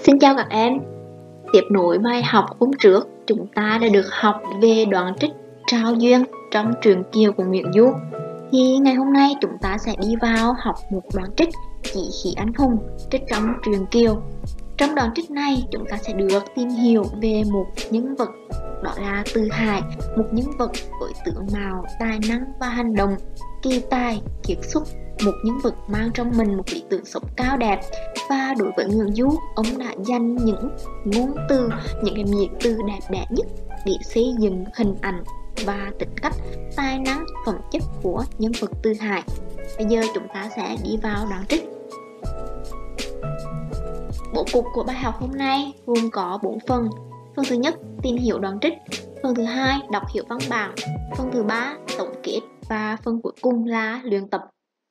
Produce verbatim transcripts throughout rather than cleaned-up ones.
Xin chào các em. Tiếp nối bài học hôm trước, chúng ta đã được học về đoạn trích trao duyên trong truyện Kiều của Nguyễn Du. Thì ngày hôm nay chúng ta sẽ đi vào học một đoạn trích Chí khí anh hùng trích trong truyện Kiều. Trong đoạn trích này chúng ta sẽ được tìm hiểu về một nhân vật, đó là Từ Hải, một nhân vật với tướng mạo, tài năng và hành động kỳ tài kiệt xuất, một nhân vật mang trong mình một lý tưởng sống cao đẹp. Và đối với Nguyễn Du, ông đã dành những ngôn từ, những cái mỹ từ đẹp đẽ nhất để xây dựng hình ảnh và tính cách, tài năng, phẩm chất của nhân vật Từ Hải. Bây giờ chúng ta sẽ đi vào đoạn trích. Bố cục của bài học hôm nay gồm có bốn phần. Phần thứ nhất, tìm hiểu đoạn trích. Phần thứ hai, đọc hiểu văn bản. Phần thứ ba, tổng kết. Và phần cuối cùng là luyện tập.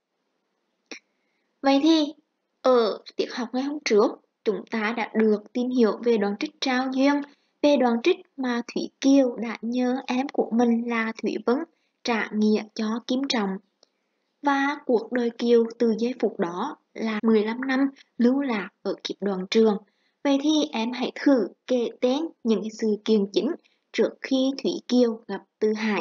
Vậy thì, ở tiết học ngày hôm trước, chúng ta đã được tìm hiểu về đoạn trích trao duyên, về đoạn trích mà Thủy Kiều đã nhờ em của mình là Thủy Vân trả nghĩa cho Kim Trọng. Và cuộc đời Kiều từ giây phút đó là mười lăm năm lưu lạc ở kiếp đoàn trường. Vậy thì em hãy thử kể tên những sự kiện chính trước khi Thủy Kiều gặp Từ Hải.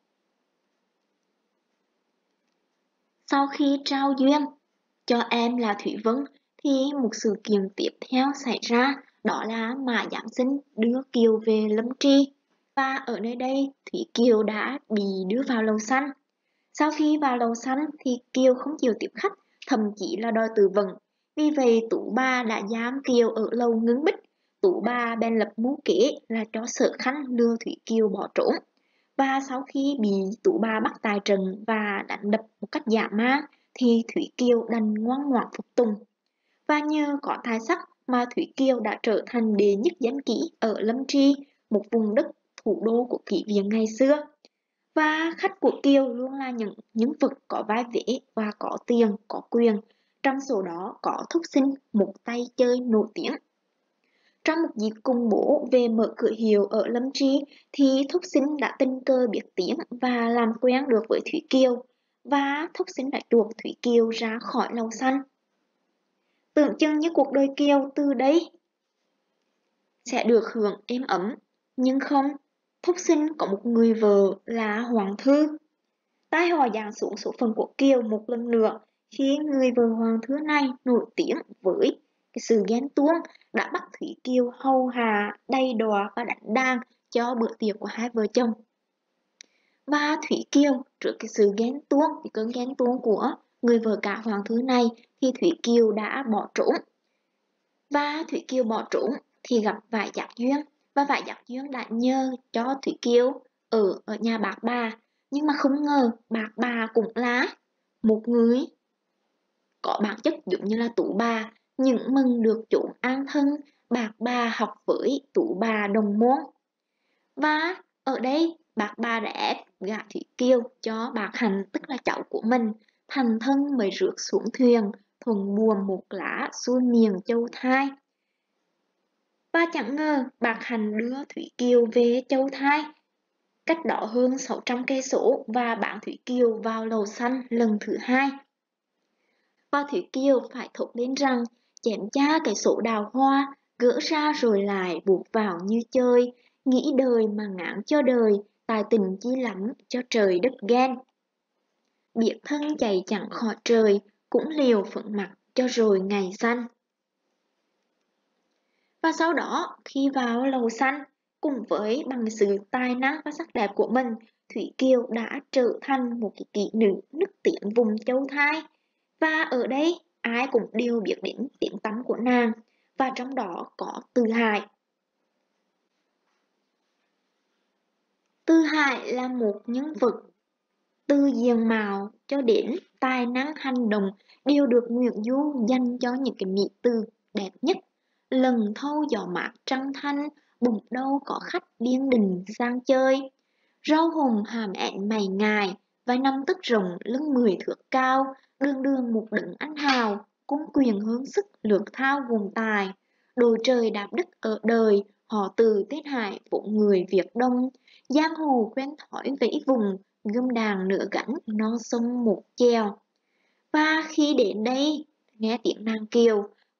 Sau khi trao duyên cho em là Thủy Vân thì một sự kiện tiếp theo xảy ra, đó là Mã Giáng Sinh đưa Kiều về Lâm Tri. Và ở nơi đây Thủy Kiều đã bị đưa vào lầu xanh. Sau khi vào lầu xanh thì Kiều không chịu tiếp khách, thậm chí là đòi tự vận. Vì vậy Tú Bà đã giam Kiều ở lầu Ngưng Bích. Tú Bà bèn lập mưu kế là cho Sở Khanh lừa Thủy Kiều bỏ trốn. Và sau khi bị Tú Bà bắt tại trận và đánh đập một cách dã man thì Thủy Kiều đành ngoan ngoãn phục tùng. Và nhờ có tài sắc mà Thủy Kiều đã trở thành đệ nhất danh kỹ ở Lâm Tri, một vùng đất thủ đô của kỷ viện ngày xưa. Và khách của Kiều luôn là những nhân vật có vai vế và có tiền, có quyền. Trong số đó có Thúc Sinh, một tay chơi nổi tiếng. Trong một dịp cùng bố về mở cửa hiệu ở Lâm Tri thì Thúc Sinh đã tình cờ biết tiếng và làm quen được với Thủy Kiều. Và Thúc Sinh đã chuộc Thủy Kiều ra khỏi lầu xanh. Tưởng chừng như cuộc đời Kiều từ đây sẽ được hưởng êm ấm, nhưng không. Thúc Sinh có một người vợ là Hoàng Thư. Tai họa giáng xuống số phận của Kiều một lần nữa khi người vợ Hoàng Thư này nổi tiếng với cái sự ghen tuông đã bắt Thủy Kiều hầu hạ, đầy đọa và đánh đàn cho bữa tiệc của hai vợ chồng. Và Thủy Kiều trước cái sự ghen tuông, cái cơn ghen tuông của người vợ cả Hoàng Thư này thì Thủy Kiều đã bỏ trốn. Và Thủy Kiều bỏ trốn thì gặp Vải Giác Duyên. Và Vải Giác Duyên đã nhờ cho Thủy Kiều ở ở nhà bác bà. Nhưng mà không ngờ bác bà cũng là một người có bản chất giống như là Tú Bà. Nhưng mừng được chốn an thân, bác bà học với Tú Bà đồng môn. Và ở đây bác bà đã ép gả Thủy Kiều cho bác Hạnh, tức là cháu của mình. Thành thân mới rước xuống thuyền, thuần buồm một lá xuôi miền Châu Thai. Và chẳng ngờ bác Hạnh đưa Thủy Kiều về Châu Thai, cách đó hơn sáu trăm cây số, và bán Thủy Kiều vào lầu xanh lần thứ hai. Và Thủy Kiều phải thốt lên rằng chém cha cái sổ đào hoa, gỡ ra rồi lại buộc vào như chơi, nghĩ đời mà ngán cho đời, tài tình chi lắm cho trời đất ghen. Biết thân chạy chẳng khỏi trời, cũng liều phận mặt cho rồi ngày xanh. Và sau đó khi vào lầu xanh, cùng với bằng sự tài năng và sắc đẹp của mình, Thủy Kiều đã trở thành một cái kỹ nữ nức tiếng vùng Châu Thai. Và ở đây ai cũng đều biết đến tiếng tăm của nàng, và trong đó có Từ Hải. Từ Hải là một nhân vật từ diện mạo cho đến tài năng hành động đều được Nguyễn Du dành cho những cái mỹ từ đẹp nhất. Lần thâu gió mát trăng thanh, bụng đâu có khách điên đình sang chơi. Rau hồng hàm ẹn mày ngài, vai năm tấc rồng lưng mười thước cao, đường đường một đấng anh hào, cung quyền hướng sức lược thao vùng tài. Đồi trời đạp đất ở đời, họ từ Tiết Hải vỗ người Việt Đông, giang hồ quen thói vẫy vùng, gươm đàn nửa gánh non sông một chèo. Và khi đến đây, nghe tiếng nàng Kiều,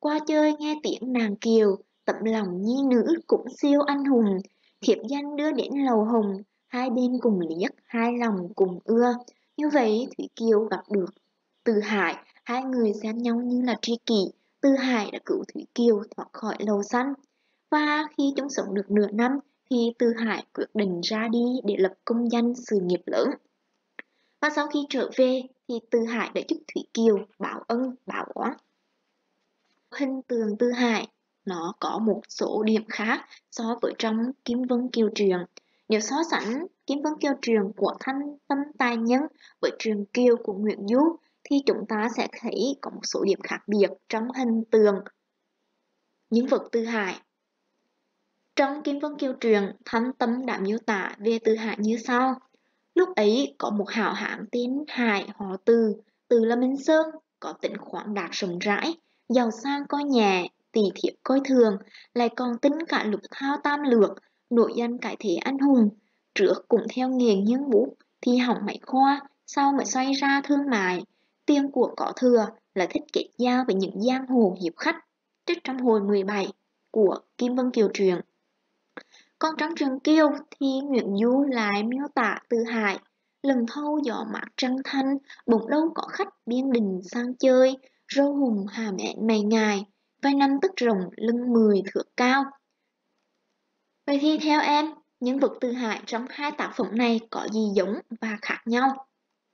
Qua chơi nghe tiếng nàng kiều, tấm lòng nhi nữ cũng siêu anh hùng. Thiếp danh đưa đến lầu hồng, hai bên cùng liếc, hai lòng cùng ưa. Như vậy Thủy Kiều gặp được Từ Hải, hai người xem nhau như là tri kỷ. Từ Hải đã cứu Thủy Kiều thoát khỏi lầu xanh. Và khi chúng sống được nửa năm thì Từ Hải quyết định ra đi để lập công danh sự nghiệp lớn. Và sau khi trở về thì Từ Hải đã giúp Thủy Kiều báo ân báo oán. Hình tượng Từ Hải nó có một số điểm khác so với trong Kim Vân Kiều Truyện. Nếu so sánh Kim Vân Kiều Truyện của Thanh Tâm Tài Nhân với Truyện Kiều của Nguyễn Du thì chúng ta sẽ thấy có một số điểm khác biệt trong hình tượng nhân vật Từ Hải. Trong Kim Vân Kiều Truyện, Thanh Tâm đã miêu tả về Từ Hải như sau. Lúc ấy có một hảo hán tên Hải họ Từ, Từ là Minh Sơn, có tính khoáng đạt rộng rãi, giàu sang coi nhẹ, tỷ thiếp coi thường, lại còn tính cả lục thao tam lược, nổi danh cải thế anh hùng. Trước cũng theo nghề nghiêng bút, thì hỏng máy khoa, sau mới xoay ra thương mại. Tiền của có thừa là thích kết giao với những giang hồ hiệp khách, trích trong hồi mười bảy của Kim Vân Kiều Truyện. Còn trong Truyện Kiều thì Nguyễn Du lại miêu tả Từ Hải, lần thâu gió mát trăng thanh, bỗng đâu có khách biên đình sang chơi, râu hùng hàm ẹn mày ngài, vai năm tức rồng lưng mười thước cao. Vậy thì theo em, nhân vật Từ Hải trong hai tác phẩm này có gì giống và khác nhau?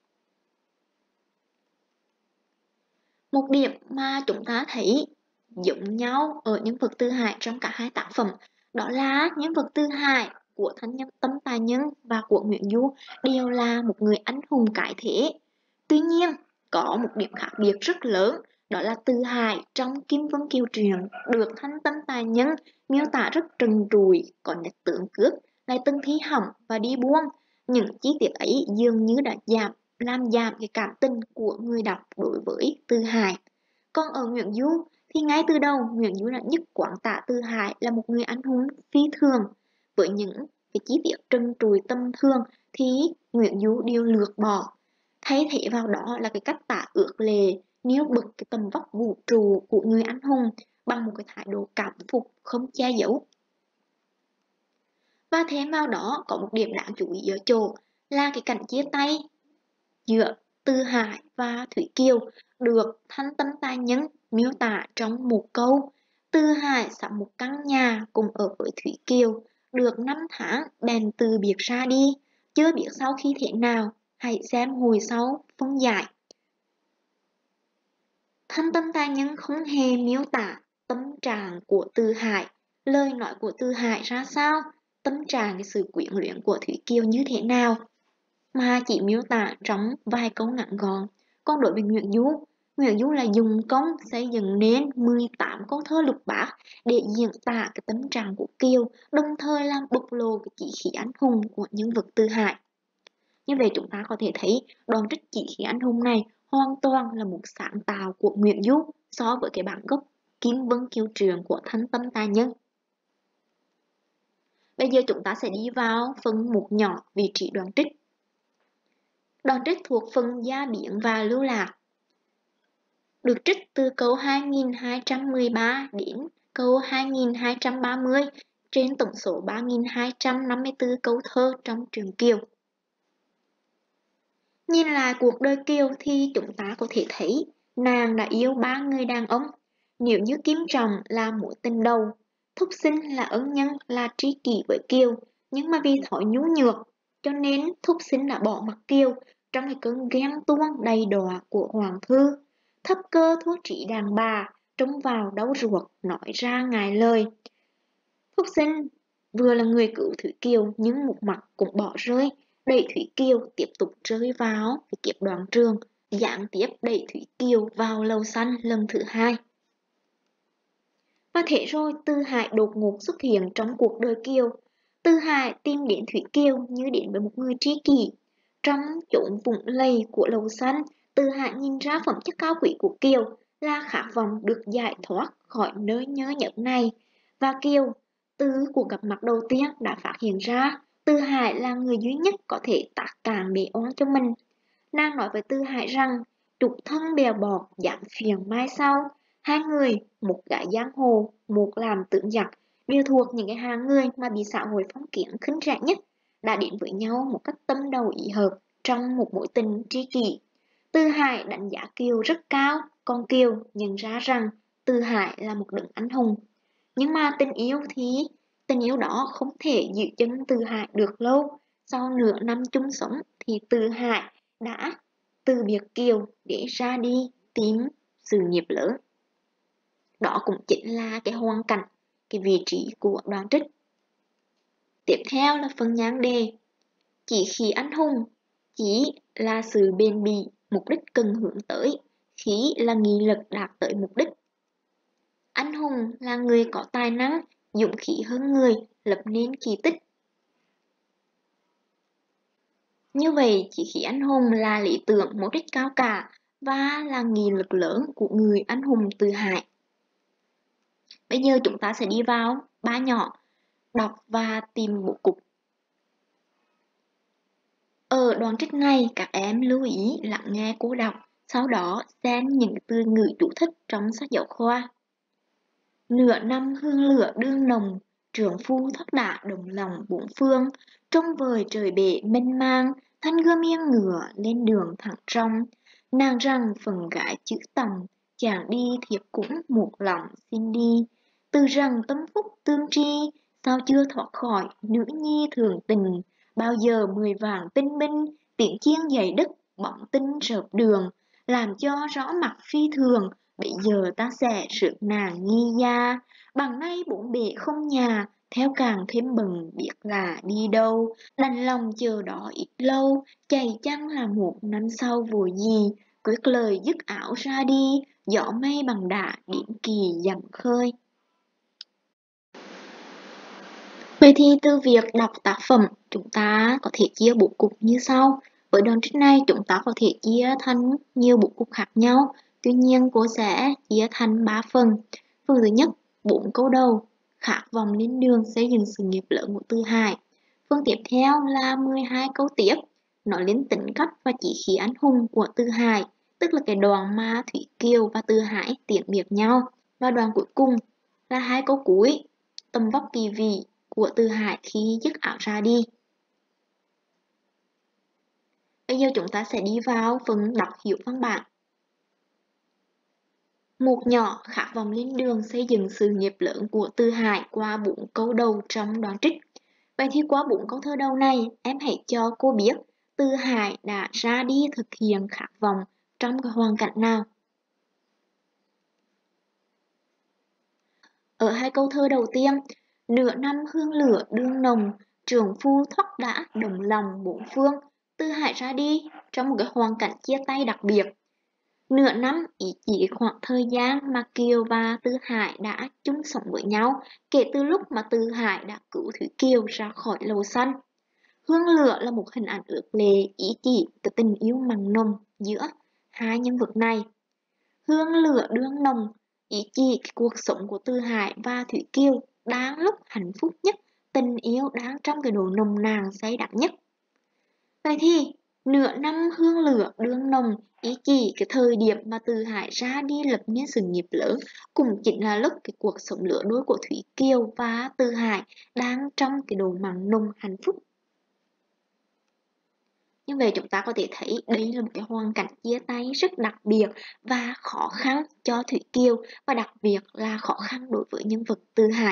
Một điểm mà chúng ta thấy giống nhau ở nhân vật Từ Hải trong cả hai tác phẩm đó là nhân vật Từ Hải của Thanh Nhân Tâm Tài Nhân và của Nguyễn Du đều là một người anh hùng cái thế. Tuy nhiên, có một điểm khác biệt rất lớn, đó là Từ Hải trong Kim Vân Kiều Truyện được Thanh Tâm Tài Nhân miêu tả rất trần trụi, có nét tượng cướp, lại từng thi hỏng và đi buông. Những chi tiết ấy dường như đã giảm làm giảm cái cảm tình của người đọc đối với Từ Hải. Còn ở Nguyễn Du thì ngay từ đầu Nguyễn Du đã nhất quán tả Từ Hải là một người anh hùng phi thường. Với những cái chi tiết trần trụi tâm thương thì Nguyễn Du đều lược bỏ. Thay thế vào đó là cái cách tả ước lệ, nêu bật cái tầm vóc vũ trụ của người anh hùng bằng một cái thái độ cảm phục không che giấu. Và thêm vào đó có một điểm đáng chú ý ở chỗ là cái cảnh chia tay giữa Từ Hải và Thủy Kiều được Thanh Tâm Tài Nhân miêu tả trong một câu. Từ Hải sắm một căn nhà cùng ở với Thủy Kiều, được năm tháng bèn từ biệt ra đi, chưa biết sau khi thế nào, hãy xem hồi sau phân giải. Thanh Tâm Tài Nhân không hề miêu tả tâm trạng của Từ Hải, lời nói của Từ Hải ra sao, tâm trạng cái sự quyến luyến của Thủy Kiều như thế nào, mà chỉ miêu tả trong vài câu ngắn gọn. Còn đối với Nguyễn Du, Nguyễn Du là dùng công xây dựng nên mười tám câu thơ lục bát để diễn tả cái tâm trạng của Kiều, đồng thời làm bộc lộ cái chỉ khí anh hùng của nhân vật Từ Hải. Như vậy chúng ta có thể thấy đoạn trích chỉ khí anh hùng này hoàn toàn là một sáng tạo của Nguyễn Du so với cái bản gốc Kim Vân Kiều Truyện của Thanh Tâm Tài Nhân. Bây giờ chúng ta sẽ đi vào phần mục nhỏ vị trí đoạn trích. Đoạn trích thuộc phần gia biến và lưu lạc, được trích từ câu hai nghìn hai trăm mười ba đến câu hai nghìn hai trăm ba mươi trên tổng số ba nghìn hai trăm năm mươi tư câu thơ trong Truyện Kiều. Nhìn lại cuộc đời Kiều thì chúng ta có thể thấy nàng đã yêu ba người đàn ông. Nếu như Kim Trọng là mối tình đầu, Thúc Sinh là ân nhân, là tri kỷ với Kiều, nhưng mà vì thói nhu nhược cho nên Thúc Sinh đã bỏ mặc Kiều trong cái cơn ghen tuông đầy đọa của Hoàng Thư. Thấp cơ thua trị đàn bà, trông vào đau ruột, nói ra ngài lời. Thúc Sinh vừa là người cứu Thủy Kiều nhưng một mặt cũng bỏ rơi, đẩy Thủy Kiều tiếp tục rơi vào cái kiếp đoạn trường, gián tiếp đẩy Thủy Kiều vào lầu xanh lần thứ hai. Và thế rồi Từ Hải đột ngột xuất hiện trong cuộc đời Kiều. Từ Hải tìm đến Thủy Kiều như đến với một người tri kỷ. Trong chốn vùng lầy của lầu xanh, Từ Hải nhìn ra phẩm chất cao quý của Kiều là khát vọng được giải thoát khỏi nơi nhớ nhẫn này. Và Kiều, từ cuộc gặp mặt đầu tiên đã phát hiện ra Từ Hải là người duy nhất có thể tác càn bể oan cho mình. Nàng nói với Từ Hải rằng trục thân bèo bọt giảm phiền mai sau, Hai người, một gái giang hồ, một làm tướng giặc, đều thuộc những cái hàng người mà bị xã hội phong kiến khinh rẻ nhất, đã đến với nhau một cách tâm đầu ý hợp trong một mối tình tri kỷ. Từ Hải đánh giá Kiều rất cao, còn Kiều nhận ra rằng Từ Hải là một đấng anh hùng. Nhưng mà tình yêu thì tình yêu đó không thể giữ chân Từ Hải được lâu. Sau nửa năm chung sống thì Từ Hải đã từ biệt Kiều để ra đi tìm sự nghiệp lớn. Đó cũng chính là cái hoàn cảnh, cái vị trí của Đoàn Trích. Tiếp theo là phần nhan đề. Chỉ khi anh hùng, chỉ là sự bền bỉ, mục đích cần hướng tới, khí là nghị lực đạt tới mục đích. Anh hùng là người có tài năng, dũng khí hơn người, lập nên kỳ tích. Như vậy, chỉ khí anh hùng là lý tưởng mục đích cao cả và là nghị lực lớn của người anh hùng Từ Hải. Bây giờ chúng ta sẽ đi vào ba nhỏ, đọc và tìm bố cục. Ở đoạn trích này, các em lưu ý lắng nghe cô đọc, sau đó xem những từ ngữ chú thích trong sách giáo khoa. Nửa năm hương lửa đương nồng, trưởng phu thất đả đồng lòng bốn phương, trông vời trời bể mênh mang, thanh gươm yên ngựa lên đường thẳng trong. Nàng rằng phần gái chữ tầm, chàng đi thiệp cũng một lòng xin đi. Từ rằng tâm phúc tương tri, sao chưa thoát khỏi nữ nhi thường tình. Bao giờ mười vàng tinh binh, tiễn chiên dày đất, bóng tinh rợp đường, làm cho rõ mặt phi thường. Bây giờ ta sẽ rước nàng nghi gia, bằng nay bốn bể không nhà, theo càng thêm bừng biết là đi đâu. Đành lòng chờ đó ít lâu, chạy chăng là một năm sau vội gì, quyết lời dứt ảo ra đi, gió mây bằng đà điểm kỳ dặm khơi. Vậy thì từ việc đọc tác phẩm, chúng ta có thể chia bố cục như sau. Với đoạn trích này, chúng ta có thể chia thành nhiều bố cục khác nhau. Tuy nhiên, cô sẽ chia thành ba phần. Phần thứ nhất, bốn câu đầu, khát vọng lên đường xây dựng sự nghiệp lớn của Từ Hải. Phần tiếp theo là mười hai câu tiếp, nói lên tính cách và chí khí anh hùng của Từ Hải, tức là cái đoạn mà Thủy Kiều và Từ Hải tiễn biệt nhau. Và đoạn cuối cùng là hai câu cuối, tầm vóc kỳ vị của Từ Hải khi dứt áo ra đi. Bây giờ chúng ta sẽ đi vào phần đọc hiểu văn bản. Một nhỏ khát vọng lên đường xây dựng sự nghiệp lớn của Từ Hải qua bốn câu đầu trong đoạn trích. Vậy thì qua bốn câu thơ đầu này, em hãy cho cô biết Từ Hải đã ra đi thực hiện khát vọng trong cái hoàn cảnh nào. Ở hai câu thơ đầu tiên, nửa năm hương lửa đương nồng, trưởng phu thoát đã đồng lòng bốn phương, Từ Hải ra đi trong một cái hoàn cảnh chia tay đặc biệt. Nửa năm ý chỉ khoảng thời gian mà Kiều và Từ Hải đã chung sống với nhau kể từ lúc mà Từ Hải đã cứu Thủy Kiều ra khỏi lầu xanh. Hương lửa là một hình ảnh ước lệ ý chỉ cái tình yêu mặn nồng giữa hai nhân vật này. Hương lửa đương nồng ý chỉ cái cuộc sống của Từ Hải và Thủy Kiều đang lúc hạnh phúc nhất, tình yêu đang trong cái độ nồng nàn say đắm nhất. Vậy thì nửa năm hương lửa đương nồng ý chỉ cái thời điểm mà Từ Hải ra đi lập nên sự nghiệp lớn, cũng chính là lúc cái cuộc sống lửa đôi của Thủy Kiều và Từ Hải đang trong cái độ mặn nồng hạnh phúc. Như vậy chúng ta có thể thấy đây là một cái hoàn cảnh chia tay rất đặc biệt và khó khăn cho Thủy Kiều, và đặc biệt là khó khăn đối với nhân vật Từ Hải.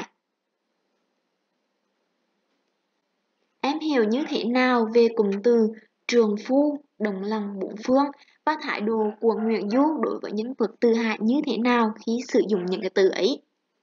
Em hiểu như thế nào về cụm từ trường phu, đồng lòng bốn phương, và thái độ của Nguyễn Du đối với nhân vật Từ Hải như thế nào khi sử dụng những cái từ ấy?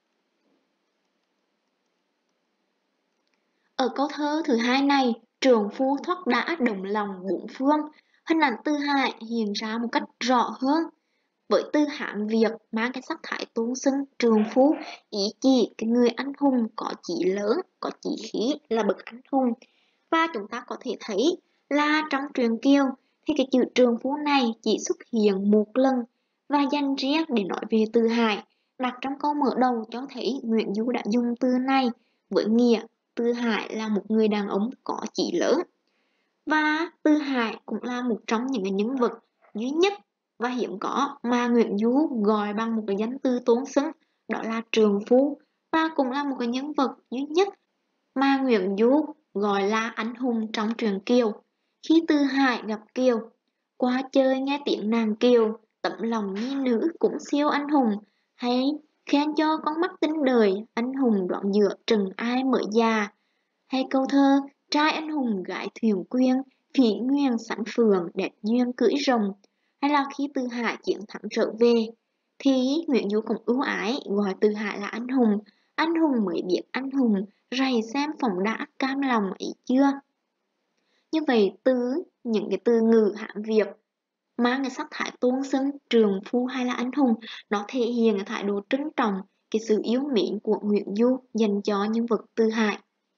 Ở câu thơ thứ hai này, trường phu thoát đã đồng lòng bốn phương, hình ảnh Từ Hải hiện ra một cách rõ hơn. Với từ Hán Việt mang cái sắc thái tôn xưng trường phu, ý chỉ cái người anh hùng có chí lớn, có chí khí là bậc anh hùng. Và chúng ta có thể thấy là trong truyện Kiều thì cái chữ trường phu này chỉ xuất hiện một lần và dành riêng để nói về Từ Hải. Đặt trong câu mở đầu cho thấy Nguyễn Du đã dùng từ này với nghĩa Từ Hải là một người đàn ông có chí lớn. Và Từ Hải cũng là một trong những nhân vật duy nhất và hiếm có mà Nguyễn Du gọi bằng một cái danh từ tôn xưng, đó là trượng phu, và cũng là một cái nhân vật duy nhất mà Nguyễn Du gọi là anh hùng trong truyện Kiều. Khi Tư Hải gặp Kiều, qua chơi nghe tiếng nàng Kiều, tấm lòng nhi nữ cũng siêu anh hùng, hay khen cho con mắt tinh đời, anh hùng đoạn giữa trừng ai mới già, hay câu thơ trai anh hùng gái thuyền quyên, phỉ nguyên sẵn phường đẹp duyên cưỡi rồng, hay là khi Tư Hải chiến thắng trở về, thì Nguyễn Du cũng ưu ái gọi Tư Hải là anh hùng. Anh hùng mới biết anh hùng, rày xem phòng đã cam lòng ấy chưa. Như vậy từ những cái từ ngữ Hán Việt mang cái sắc thái tôn xưng trượng phu hay là anh hùng, nó thể hiện cái thái độ trân trọng, cái sự yêu mến của Nguyễn Du dành cho nhân vật Tư Hải.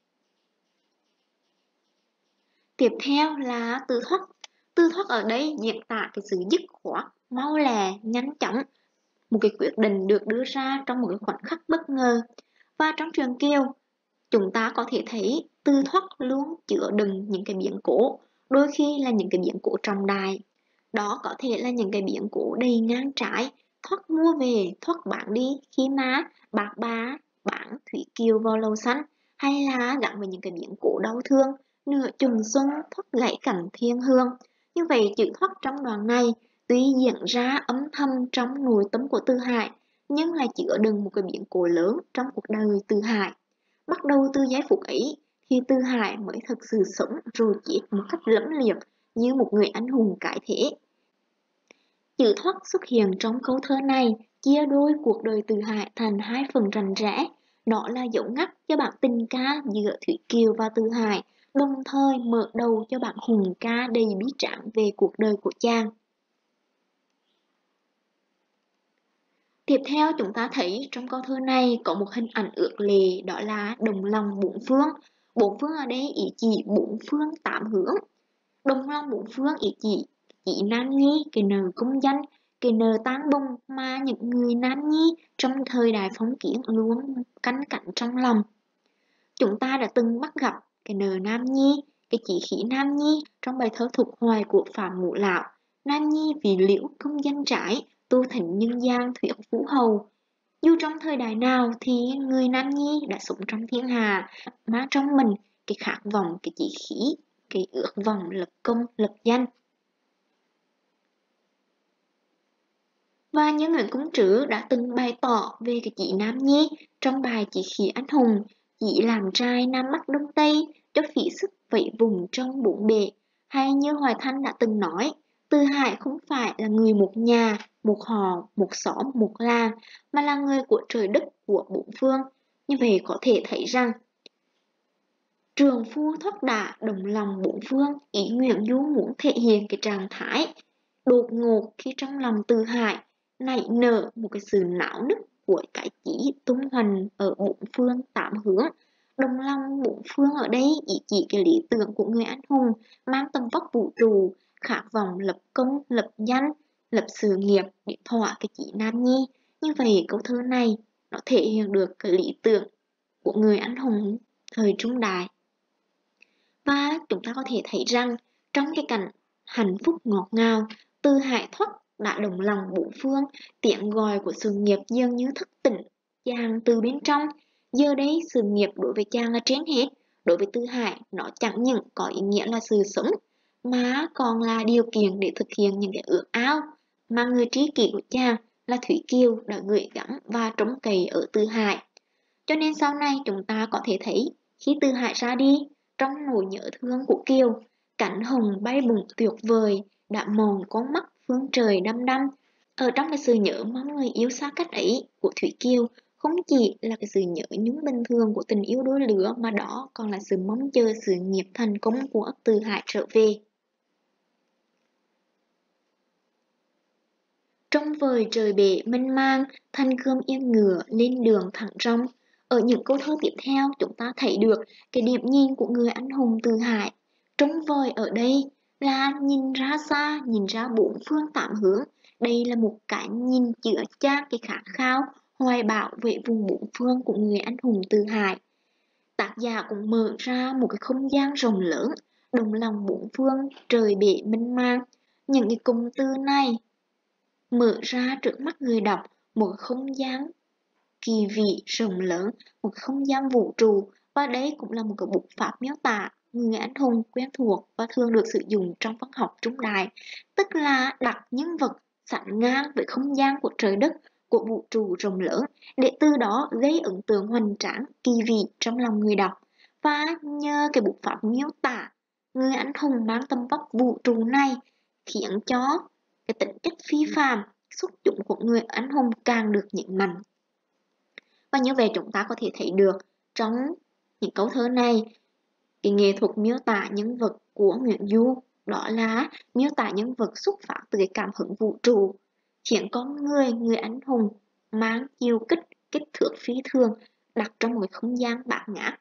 Tiếp theo là từ thoát. Từ thoát ở đây diễn tả cái sự dứt khoát, mau lẹ, nhanh chóng, một cái quyết định được đưa ra trong một cái khoảnh khắc bất ngờ. Và trong truyện Kiều, chúng ta có thể thấy Tư thoát luôn chứa đựng những cái biến cố, đôi khi là những cái biến cố trọng đại. Đó có thể là những cái biến cố đầy ngang trái, thoát mua về, thoát bán đi khi mà bạc bá bán Thủy Kiều vào lầu xanh, hay là gắn với những cái biến cố đau thương, nửa trùng xuân thoát gãy cảnh thiên hương. Như vậy chữ thoát trong đoạn này tuy diễn ra âm thầm trong nội tâm của Tư Hải, nhưng lại chứa đựng một cái biến cố lớn trong cuộc đời Tư Hải. Bắt đầu từ giây phút ấy thì Tư Hải mới thực sự sống rồi chết một cách lẫm liệt như một người anh hùng cái thế. Chữ thoát xuất hiện trong câu thơ này chia đôi cuộc đời Tư Hải thành hai phần rành rẽ. Đó là dấu ngắt cho bản tình ca giữa Thủy Kiều và Tư Hải, đồng thời mở đầu cho bản hùng ca đầy bí tráng về cuộc đời của chàng. Tiếp theo chúng ta thấy trong câu thơ này có một hình ảnh ước lệ, đó là đồng lòng bốn phương. Bốn phương ở đây ý chỉ bốn phương tám hướng. Đồng lòng bốn phương ý chỉ chỉ nam nhi, cái nờ công danh, cái nờ tan bông mà những người nam nhi trong thời đại phong kiến luôn canh cánh trong lòng. Chúng ta đã từng bắt gặp cái nờ nam nhi, cái chỉ khí nam nhi trong bài thơ Thục Hoài của Phạm Ngũ Lão. Nam nhi vì liễu công danh trái, tu thành nhân gian thuyết phú hầu. Dù trong thời đại nào thì người nam nhi đã sống trong thiên hà, mang trong mình cái khát vọng, cái chỉ khí, cái ước vọng lập công, lập danh. Và như Nguyễn Công Trứ đã từng bày tỏ về cái chỉ nam nhi trong bài Chỉ khí anh hùng, chỉ làm trai Nam Bắc Đông Tây, cho phí sức vẫy vùng trong bốn bể. Hay như Hoài Thanh đã từng nói, Tư Hải không phải là người một nhà, một họ, một xóm, một làng, mà là người của trời đất, của bốn phương. Như vậy có thể thấy rằng trường phu thoát đả đồng lòng bốn phương, ý Nguyễn Du muốn thể hiện cái trạng thái đột ngột khi trong lòng Tư Hải nảy nở một cái sự não nức của cái chỉ tung hoành ở bốn phương tám hướng. Đồng lòng bốn phương ở đây ý chỉ cái lý tưởng của người anh hùng mang tầm vóc vũ trụ, khát vọng lập công, lập danh, lập sự nghiệp để thỏa cái chỉ nam nhi. Như vậy câu thơ này nó thể hiện được cái lý tưởng của người anh hùng thời trung đại. Và chúng ta có thể thấy rằng trong cái cảnh hạnh phúc ngọt ngào, Tư Hải thoát đã đồng lòng bốn phương, tiếng gọi của sự nghiệp dường như thức tỉnh chàng từ bên trong. Giờ đây sự nghiệp đối với chàng là trên hết. Đối với Tư Hải, nó chẳng những có ý nghĩa là sự sống, mà còn là điều kiện để thực hiện những cái ước ao mà người tri kỷ của chàng là Thủy Kiều đã gửi gắm và trông cậy ở Tư Hải. Cho nên sau này chúng ta có thể thấy khi Tư Hải ra đi, trong nỗi nhớ thương của Kiều, cánh hồng bay bổng tuyệt vời đã mòn con mắt phương trời đăm đăm. Ở trong cái sự nhớ mong người yêu xa cách ấy của Thủy Kiều, không chỉ là cái sự nhớ nhung bình thường của tình yêu đôi lứa, mà đó còn là sự mong chờ sự nghiệp thành công của Tư Hải trở về. Trong vời trời bể mênh mang, thanh gươm yên ngựa lên đường thẳng rong. Ở những câu thơ tiếp theo chúng ta thấy được cái điểm nhìn của người anh hùng Tư Hải. Trong vời ở đây là nhìn ra xa, nhìn ra bốn phương tám hướng. Đây là một cái nhìn chữa chan cái khát khao, hoài bão về vùng bốn phương của người anh hùng Tư Hải. Tác giả cũng mở ra một cái không gian rộng lớn, đồng lòng bốn phương, trời bể mênh mang. Những cái cụm từ này mở ra trước mắt người đọc một không gian kỳ vị rộng lớn, một không gian vũ trụ, và đây cũng là một cái bút pháp miêu tả người anh hùng quen thuộc và thường được sử dụng trong văn học trung đại, tức là đặt nhân vật sánh ngang với không gian của trời đất, của vũ trụ rộng lớn, để từ đó gây ấn tượng hoành tráng kỳ vị trong lòng người đọc. Và nhờ cái bút pháp miêu tả người anh hùng mang tầm vóc vũ trụ này khiến cho cái tính chất phi phàm xuất chúng của người anh hùng càng được nhấn mạnh. Và như vậy chúng ta có thể thấy được trong những câu thơ này, cái nghệ thuật miêu tả nhân vật của Nguyễn Du đó là miêu tả nhân vật xuất phát từ cái cảm hứng vũ trụ, khiến con người, người anh hùng mang chiều kích, kích thước phi thường, đặt trong một không gian bạt ngát.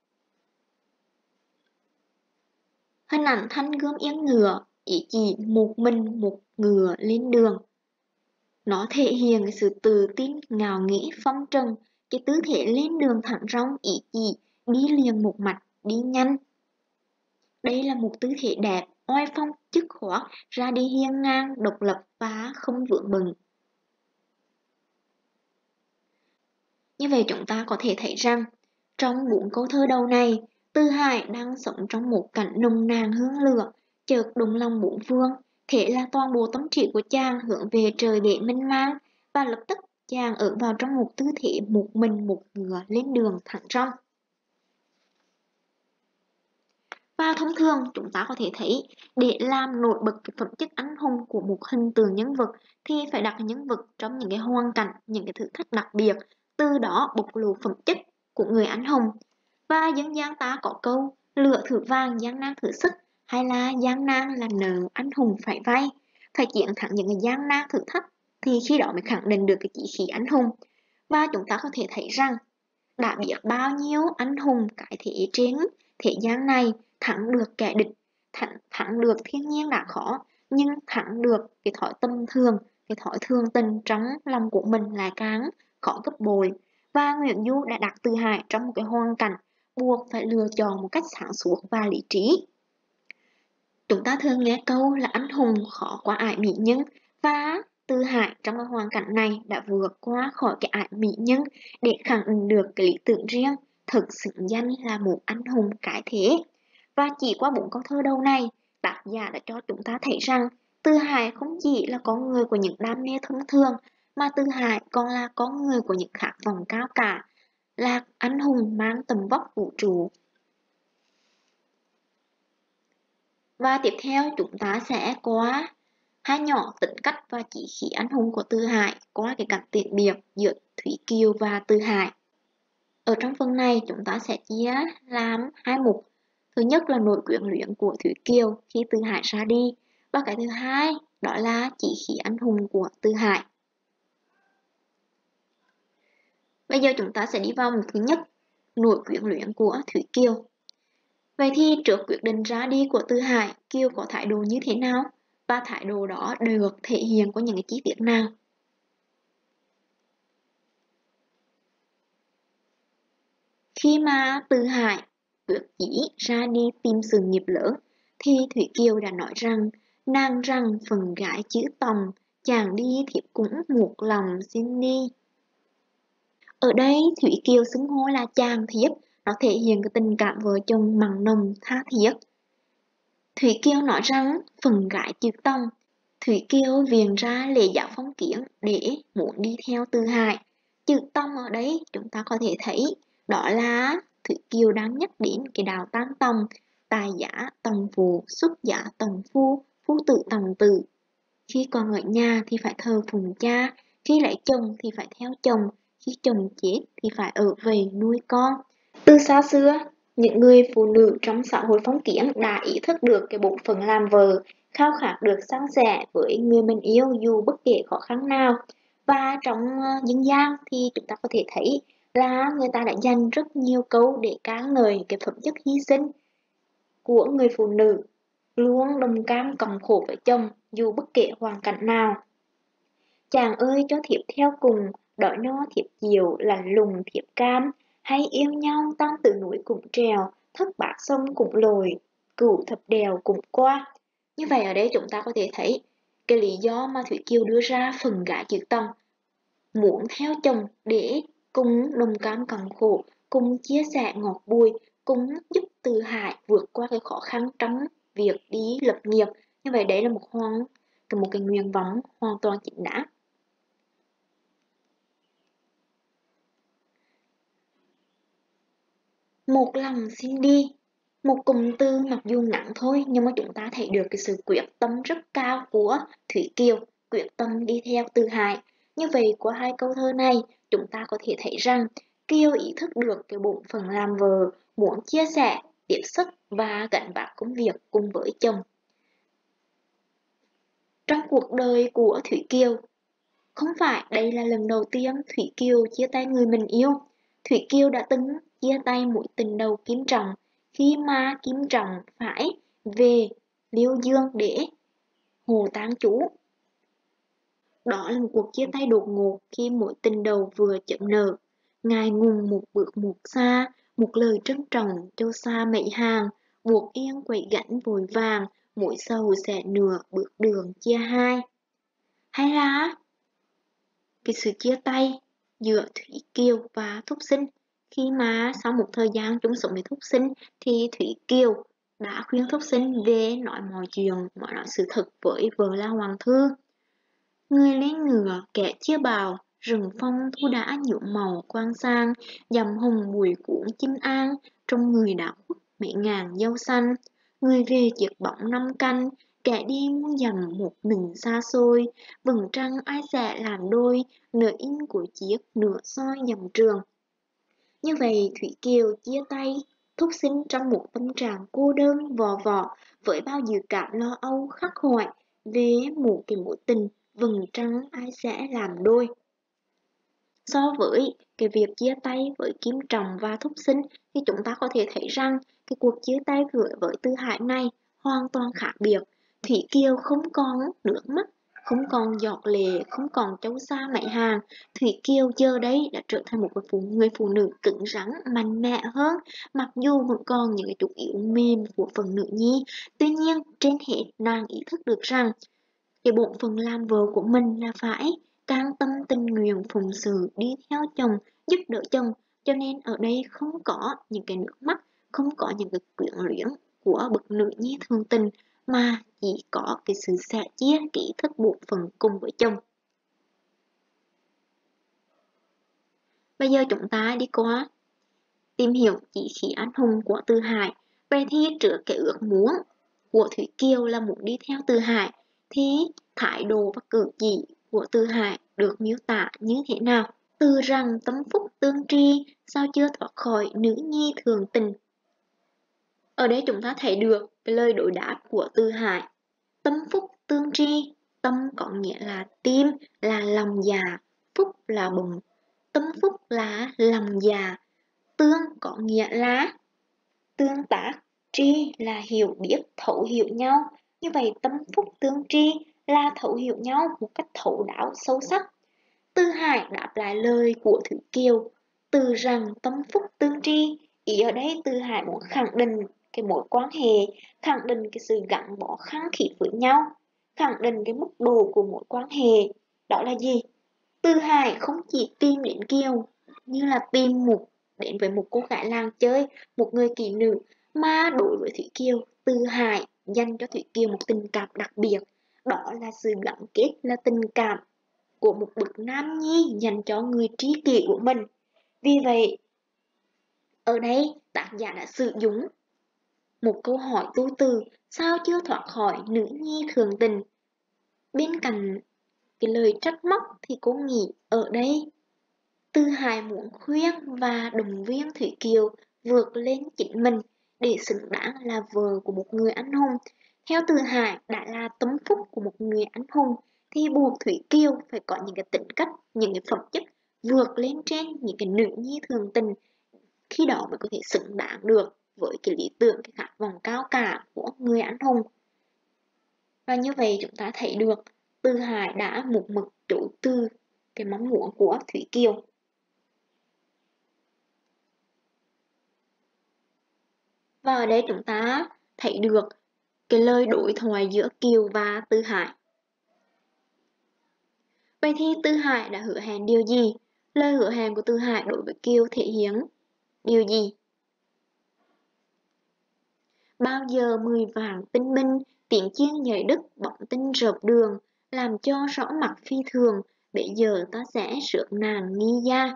Hình ảnh thanh gươm yên ngựa, ý chỉ một mình một ngựa lên đường. Nó thể hiện cái sự tự tin, ngạo nghĩ, phong trần, cái tư thế lên đường thẳng rong, ý chỉ đi liền một mạch, đi nhanh. Đây là một tư thế đẹp, oai phong, dứt khoát, ra đi hiên ngang, độc lập và không vướng bận. Như vậy chúng ta có thể thấy rằng, trong bốn câu thơ đầu này, Từ Hải đang sống trong một cảnh nồng nàn hương lửa, chợt động lòng bốn phương, thế là toàn bộ tâm trí của chàng hướng về trời để mênh mang, và lập tức chàng ở vào trong một tư thế một mình một ngựa lên đường thẳng rong. Và thông thường chúng ta có thể thấy, để làm nổi bật cái phẩm chất anh hùng của một hình tượng nhân vật thì phải đặt nhân vật trong những cái hoàn cảnh, những cái thử thách đặc biệt, từ đó bộc lộ phẩm chất của người anh hùng. Và dân gian ta có câu lửa thử vàng, gian nan thử sức, hay là gian nan là nợ anh hùng phải vay. Phải chiến thắng những cái gian nan thử thách thì khi đó mới khẳng định được cái chí khí anh hùng. Và chúng ta có thể thấy rằng đã biết bao nhiêu anh hùng cái thế trên thế gian này thắng được kẻ địch, thắng, thắng được thiên nhiên đã khó, nhưng thắng được cái thói tâm thường, cái thói thường tình trong lòng của mình lại càng khó gấp bội. Và Nguyễn Du đã đặt Từ Hải trong một cái hoàn cảnh buộc phải lựa chọn một cách sáng suốt và lý trí. Chúng ta thường nghe câu là anh hùng khó qua ải mỹ nhân, và Từ Hải trong cái hoàn cảnh này đã vượt qua khỏi cái ải mỹ nhân để khẳng định được cái lý tưởng riêng, thực xứng danh là một anh hùng cái thế. Và chỉ qua bốn câu thơ đầu này, tác giả đã cho chúng ta thấy rằng Từ Hải không chỉ là con người của những đam mê thông thường, mà Từ Hải còn là con người của những khát vọng cao cả, là anh hùng mang tầm vóc vũ trụ. Và tiếp theo chúng ta sẽ qua hai nhỏ tính cách và chí khí anh hùng của Từ Hải qua cái cảnh tiện biệt giữa Thủy Kiều và Từ Hải. Ở trong phần này chúng ta sẽ chia làm hai mục. Thứ nhất là nỗi quyến luyến của Thủy Kiều khi Từ Hải ra đi, và cái thứ hai đó là chí khí anh hùng của Từ Hải. Bây giờ chúng ta sẽ đi vào mục thứ nhất, nỗi quyến luyến của Thủy Kiều. Vậy thì trước quyết định ra đi của Từ Hải, Kiều có thái độ như thế nào? Và thái độ đó được thể hiện qua những cái chi tiết nào? Khi mà Từ Hải quyết chí ra đi tìm sự nghiệp lớn, thì Thủy Kiều đã nói rằng nàng rằng phần gái chữ tòng, chàng đi thiếp cũng một lòng xin đi. Ở đây Thủy Kiều xưng hô là chàng thiếp, nó thể hiện cái tình cảm vợ chồng mặn nồng tha thiết. Thủy Kiều nói rằng phần gái chữ tòng, Thủy Kiều viện ra lễ giáo phong kiến để muốn đi theo Từ Hải. Chữ tòng ở đây chúng ta có thể thấy đó là Thủy Kiều đang nhắc đến cái đạo tam tòng, tài giả tòng phụ, xuất giả tòng phu, phu tử tòng tử. Khi còn ở nhà thì phải thờ phụng cha, khi lấy chồng thì phải theo chồng, khi chồng chết thì phải ở về nuôi con. Từ xa xưa, những người phụ nữ trong xã hội phong kiến đã ý thức được cái bổn phận làm vợ, khao khát được san sẻ với người mình yêu dù bất kể khó khăn nào. Và trong dân gian thì chúng ta có thể thấy là người ta đã dành rất nhiều câu để ca ngợi cái phẩm chất hy sinh của người phụ nữ, luôn đồng cam cộng khổ với chồng dù bất kể hoàn cảnh nào. Chàng ơi cho thiếp theo cùng, đói no thiếp chiều, lạnh lùng thiếp cam, hay yêu nhau tan từ núi cũng trèo, thất bát sông cũng lồi, cửu thập đèo cũng qua. Như vậy ở đây chúng ta có thể thấy Cái lý do mà Thủy Kiều đưa ra phần gái chữ Tần muốn theo chồng để cùng đồng cam cộng khổ, cùng chia sẻ ngọt bùi, cùng giúp Từ Hải vượt qua cái khó khăn trong việc đi lập nghiệp. Như vậy đấy là một hoàn một cái nguyện vọng hoàn toàn chính đáng. Một lòng xin đi, một cụm từ mặc dù ngắn thôi nhưng mà chúng ta thấy được cái sự quyết tâm rất cao của Thủy Kiều, quyết tâm đi theo Từ Hải. Như vậy qua hai câu thơ này chúng ta có thể thấy rằng Kiều ý thức được cái bổn phận làm vợ, muốn chia sẻ, tiếp sức và gánh vác công việc cùng với chồng. Trong cuộc đời của Thủy Kiều, không phải đây là lần đầu tiên Thủy Kiều chia tay người mình yêu. Thủy Kiều đã từng chia tay mối tình đầu Kim Trọng khi mà Kim Trọng phải về Liêu Dương để hồ táng chú. Đó là một cuộc chia tay đột ngột khi mối tình đầu vừa chậm nở. Ngài ngùng một bước một xa, một lời trân trọng châu xa mệnh hàng, buộc yên quậy gánh vội vàng, mỗi sầu sẽ nửa bước đường chia hai. Hay là cái sự chia tay giữa Thủy Kiều và Thúc Sinh, khi mà sau một thời gian chung sống với Thúc Sinh thì Thủy Kiều đã khuyên Thúc Sinh về nói mọi chuyện, mọi nói sự thật với vợ là Hoàng Thư. Người lên ngựa kẻ chia bào, rừng phong thu đã nhuộm màu quang sang, dầm hồng bùi cuốn chim an, trong người đã khuất mấy ngàn dâu xanh. Người về chiếc bóng năm canh, kẻ đi muốn dầm một mình xa xôi, vầng trăng ai sẽ làm đôi, nửa in của chiếc nửa soi dầm trường. Như vậy Thủy Kiều chia tay Thúc Sinh trong một tâm trạng cô đơn vò vò, với bao dự cảm lo âu khắc khoải về một cái mối tình vầng trăng ai sẽ làm đôi. So với cái việc chia tay với Kim Trọng và Thúc Sinh thì chúng ta có thể thấy rằng cái cuộc chia tay với, với Từ Hải này hoàn toàn khác biệt. Thủy Kiều không còn nước mắt, không còn giọt lệ, không còn trâu xa mẹ hàng. Thủy Kiều giờ đây đã trở thành một phụ, người phụ nữ cứng rắn, mạnh mẽ hơn, mặc dù vẫn còn những cái chút yếu mềm của phần nữ nhi. Tuy nhiên, trên hết nàng ý thức được rằng cái bổn phận làm vợ của mình là phải can tâm tình nguyện phụng sự đi theo chồng, giúp đỡ chồng, cho nên ở đây không có những cái nước mắt, không có những cái quyến luyến của bậc nữ nhi thường tình, mà chỉ có cái sự sẻ chia cái ý thức bổn phận cùng với chồng. Bây giờ chúng ta đi qua tìm hiểu chí khí anh hùng của Từ Hải. Vậy thì trước cái ước muốn của Thủy Kiều là muốn đi theo Từ Hải thì thái độ và cử chỉ của Từ Hải được miêu tả như thế nào? Từ rằng tấm phúc tương tri, sao chưa thoát khỏi nữ nhi thường tình. Ở đây chúng ta thấy được cái lời đối đáp của Từ Hải. Tâm phúc tương tri, tâm có nghĩa là tim, là lòng già, phúc là bụng. Tâm phúc là lòng già, tương có nghĩa là tương tác, tri là hiểu biết, thấu hiểu nhau. Như vậy tâm phúc tương tri là thấu hiểu nhau một cách thấu đáo sâu sắc. Từ Hải đáp lại lời của Thủy Kiều, từ rằng tâm phúc tương tri. Ý ở đây Từ Hải muốn khẳng định cái mối quan hệ, khẳng định cái sự gắn bó khăng khít với nhau, khẳng định cái mức độ của mối quan hệ. Đó là gì? Từ Hải không chỉ tìm đến Kiều như là tìm một đến với một cô gái làng chơi, một người kỹ nữ, mà đối với Thủy Kiều, Từ Hải dành cho Thủy Kiều một tình cảm đặc biệt. Đó là sự gắn kết, là tình cảm của một bậc nam nhi dành cho người tri kỷ của mình. Vì vậy, ở đây tác giả đã sử dụng một câu hỏi tu từ, sao chưa thoát khỏi nữ nhi thường tình. Bên cạnh cái lời trách móc thì cô nghĩ ở đây Từ Hải muốn khuyên và động viên Thủy Kiều vượt lên chính mình để xứng đáng là vợ của một người anh hùng. Theo Từ Hải, đã là tấm phúc của một người anh hùng thì buộc Thủy Kiều phải có những cái tính cách, những cái phẩm chất vượt lên trên những cái nữ nhi thường tình, khi đó mới có thể xứng đáng được với cái lý tưởng, cái khát vọng cao cả của người anh hùng. Và như vậy chúng ta thấy được Từ Hải đã một mực chủ từ cái mong muốn của Thủy Kiều. Và ở đây chúng ta thấy được cái lời đối thoại giữa Kiều và Từ Hải. Vậy thì Tư Hải đã hứa hẹn điều gì? Lời hứa hẹn của Tư Hải đối với Kiều thể hiện điều gì? Bao giờ mười vạn tinh binh, tiếng chiên nhảy đất, bóng tinh rợp đường, làm cho rõ mặt phi thường, bây giờ ta sẽ rước nàng nghi gia.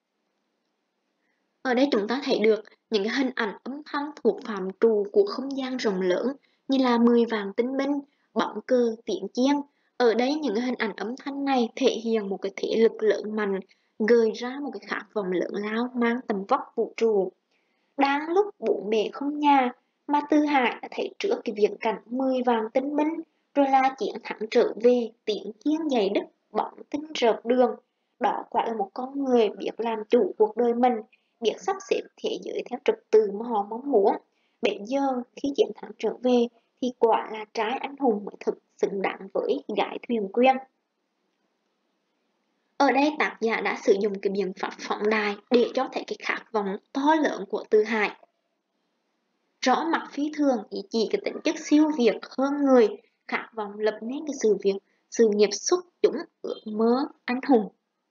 Ở đây chúng ta thấy được những cái hình ảnh âm thanh thuộc phạm trù của không gian rộng lớn như là mười vạn tinh binh, bóng cờ, tiếng chiên. Ở đây những cái hình ảnh âm thanh này thể hiện một cái thế lực lớn mạnh, gợi ra một cái khát vọng lớn lao mang tầm vóc vũ trụ. Đang lúc bốn bề không nhà mà Tư Hải đã thấy trước cái viễn cảnh mười vạn tinh binh, rồi là chiến thắng trở về, tiếng chiên dày đất, bóng tinh rợp đường. Đó quả là một con người biết làm chủ cuộc đời mình, biết sắp xếp thế giới theo trật tự mà họ mong muốn. Bây giờ khi chiến thắng trở về thì quả là trái anh hùng mới thực xứng đáng với gái thuyền quyên. Ở đây tác giả đã sử dụng cái biện pháp phóng đại để cho thấy cái khát vọng to lớn của Tư Hải. Rõ mặt phi thường ý chỉ cái tính chất siêu việt hơn người, khát vọng lập nên cái sự việc, sự nghiệp xuất chúng, ước mơ anh hùng.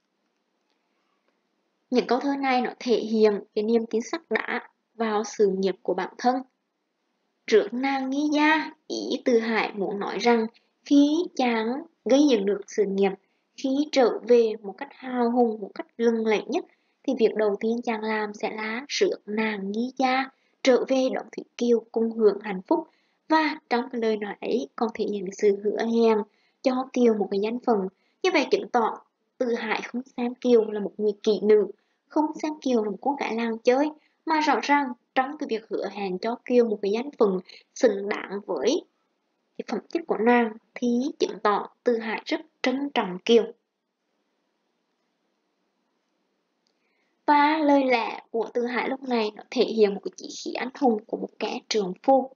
Những câu thơ này nó thể hiện cái niềm tin sắc đá vào sự nghiệp của bản thân. Rước nàng nghi gia, ý Tư Hải muốn nói rằng khi chàng gây dựng được sự nghiệp, khi trở về một cách hào hùng, một cách lừng lẫy nhất, thì việc đầu tiên chàng làm sẽ là rước nàng nghi gia, trở về đón Thủy Kiều cùng hưởng hạnh phúc. Và trong cái lời nói ấy còn thể hiện sự hứa hẹn cho Kiều một cái danh phận. Như vậy chứng tỏ Tư Hải không xem Kiều là một người kỹ nữ, không xem Kiều là một cô gái làng chơi, mà rõ ràng trong cái việc hứa hẹn cho Kiều một cái danh phận xứng đáng với cái phẩm chất của nàng thì chứng tỏ Tư Hải rất trân trọng Kiều. Và lời lẽ của Tư Hải lúc này nó thể hiện một cái chí khí anh hùng của một kẻ trượng phu.